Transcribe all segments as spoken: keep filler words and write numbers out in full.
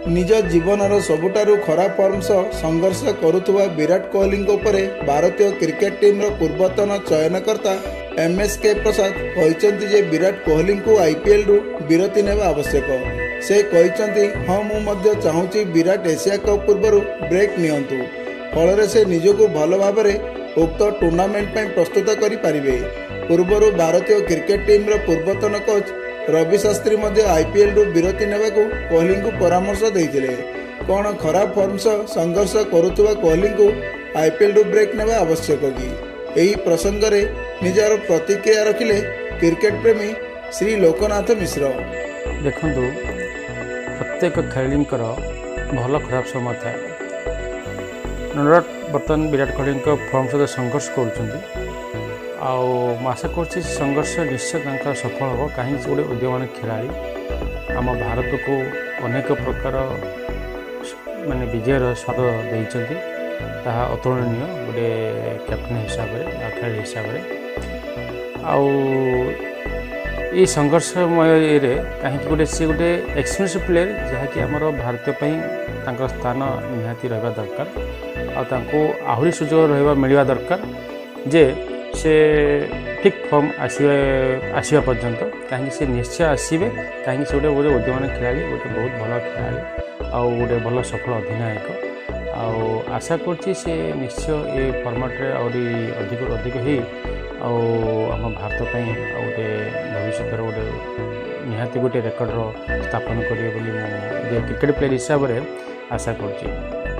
निज जीवनर सबुठारु खराब फॉर्म सह संघर्ष करुवा विराट कोहली उपरे भारतीय क्रिकेट टीम पूर्वतन चयनकर्ता एम एस के प्रसाद कहते जे विराट कोहली को आईपीएल रु विरति नेबा आवश्यक। से कहते हाँ मुझे चाहूँगी विराट एशिया कप पूर्व ब्रेक नियंतु फल से निजको भल भाव उक्त टूर्नामेंट में प्रस्तुत करें। पूर्वर भारतीय क्रिकेट टीम पूर्वतन कोच रवि शास्त्री आईपीएल रु विरति नेबा को कोहली को परामर्श देते। कौन खराब फॉर्म सह संघर्ष करुवा कोहली को आईपीएल रु ब्रेक नेबा आवश्यक कि यही प्रसंग में निजार प्रतिक्रिया रखिले क्रिकेट प्रेमी श्री लोकनाथ मिश्र। देखु प्रत्येक खेलाड़ी भल खराब समय थाए। बर्तमान विराट कोहली फॉर्म सहित संघर्ष कर आशा कर संघर्ष निश्चय सफल हम कहीं गोटे उद्यमान खिलाड़ी आम भारत को अनेक प्रकार माने विजयर स्वाद देइचंती ताहा अतुलनीय गोटे कैप्टेन हिसाब से खेलाड़ी हिसाब से आउ ये संघर्षमय कहीं गोटे सी गोटे एक्सपीरियंस प्लेयर जहाँकि आमर भारतीय स्थान निहाती रहा दरकार आहरी सुजोग रहा मिलवा दरकार जे से ठीक फॉर्म आसवा आसवा पर्यंत कहीं से निश्चय आसवे कहीं से गोटे गोटे उद्यमान खिलाड़ी गोटे बहुत भल खिलाड़ी आउ गोटे भल सफल अधिनायक आउ आशा करछि से निश्चय ये फॉर्मेट्रे आहरी अधिक अधिक ही आम भारत गोटे भविष्य गोटे निहाती गोटे रेकर्डर स्थापन करेंगे बोली क्रिकेट प्लेयर हिसाब से आशा करछि।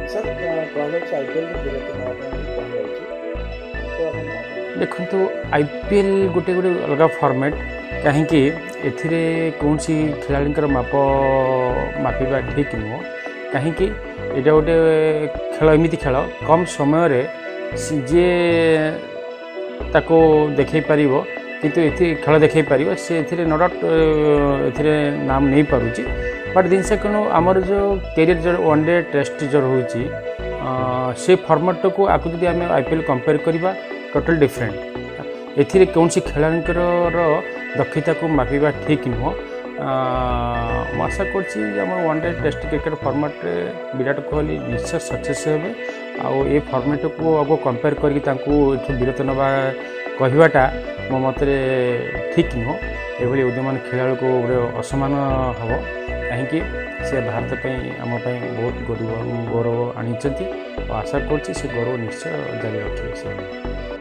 देखो आईपीएल गोटे गोटे अलग फॉर्मेट कहीं कौन सी खिलाड़ी माप मापिबा ठीक नुह कहीं यहाँ गोटे खेल एमती खेल कम समय जे ताको देखे पार किंतु ये खेल देखे पार से नो डाउट ए नाम नहीं पारुची बट जिनस कौन आमर जो कैरियर जो वन डे टेस्ट जो रोचे से फॉर्मेट को आपको जब आम आईपीएल कंपेयर करवा टोटल डिफरेंट एथिरे कौन सी खेलाड़ी दक्षता को मापिबा ठीक नुह। आशा कर one day test cricket format Virat Kohli निश्चय सक्सेस हे आउ ये फॉर्मेट को आगो कंपेयर करके विरत नवा कहवाटा मो मत ठीक नुह। एभली उद्यमान खेला को असमान हम कहीं से भारत आम बहुत गौरव गौरव आनी आशा कर गौरव निश्चय जारी रखे।